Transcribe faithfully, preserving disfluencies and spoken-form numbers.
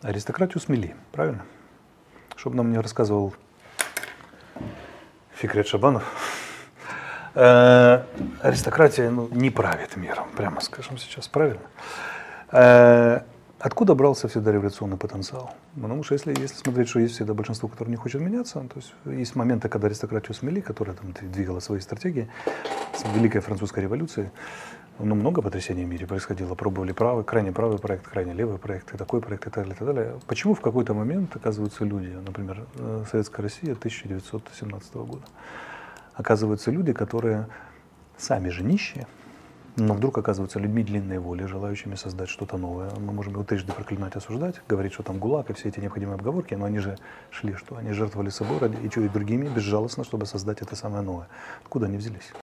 Аристократию смели, правильно? Чтобы нам не рассказывал Фикрет Шабанов, э, аристократия ну, не правит миром, прямо скажем сейчас, правильно? Э, откуда брался всегда революционный потенциал? Потому что если, если смотреть, что есть всегда большинство, которое не хочет меняться, то есть есть моменты, когда аристократию смели, которая там двигала свои стратегии, с Великой Французской революцией, ну, много потрясений в мире происходило. Пробовали правый, крайне правый проект, крайне левый проект, и такой проект, и так далее, и так далее. Почему в какой-то момент оказываются люди, например, Советская Россия тысяча девятьсот семнадцатого года, оказываются люди, которые сами же нищие, но вдруг оказываются людьми длинной воли, желающими создать что-то новое. Мы можем его трижды проклинать, осуждать, говорить, что там ГУЛАГ и все эти необходимые обговорки, но они же шли, что они жертвовали собой ради, и, и другими безжалостно, чтобы создать это самое новое. Откуда они взялись?